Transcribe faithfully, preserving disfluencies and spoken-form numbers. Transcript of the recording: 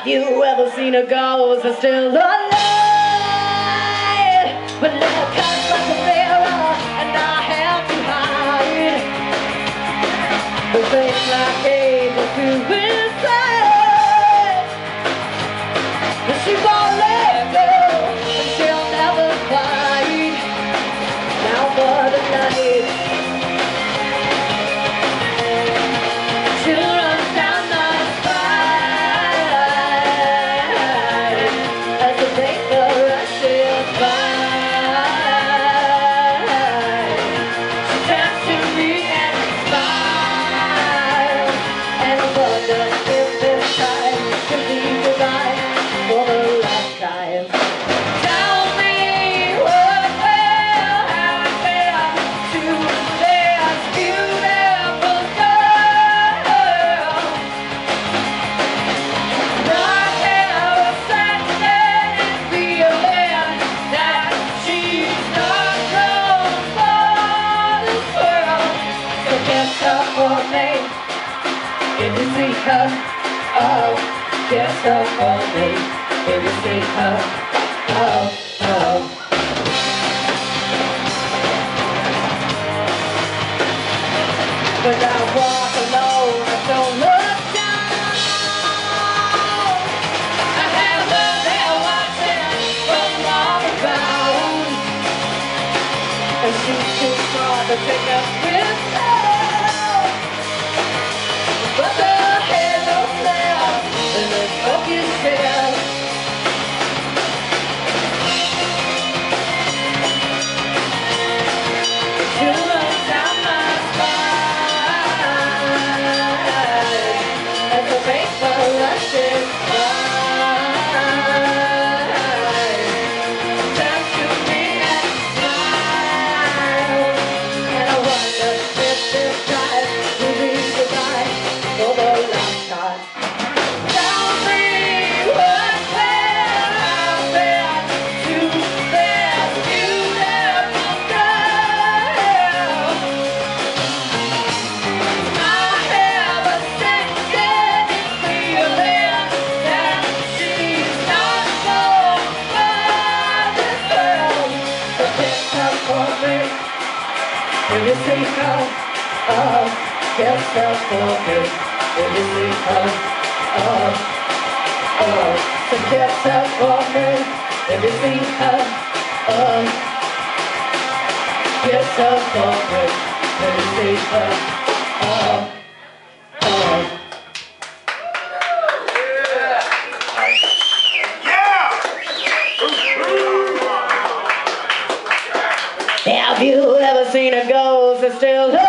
you ever seen a ghost that's still alive? But love cuts like a mirror, and I have to hide the face like angels do inside. But she won't let go, and she'll never fight. Now for the night, she runs down my spine as the vapor rushes by. She turns to me and smiles, and I wonder if this time could be goodbye for the last time. Tell me what will happen to this beautiful girl. Not ever standing and feeling that she's not grown for this world. So kiss her for me if you see her. Oh, kiss her for me if you see her. Oh, oh. But I walk alone, I don't look down. I have her there watching from all around, and she's too smart to take us with her. But the halo's there, and the smoke is there. She runs down my spine as the vapor rushes by. Turns to me and smiles, and I wonder if this time will be goodbye for the last time. Tell me what will happen to this beautiful girl. I have a sinking feeling that she's not born for this world. So kiss her for me if you see her. Oh, kiss her for me if you see her. Oh, oh. So kiss her for me if you see her. Oh, kiss her for me if you see her. Oh, oh. Have you ever seen a ghost that's still alive?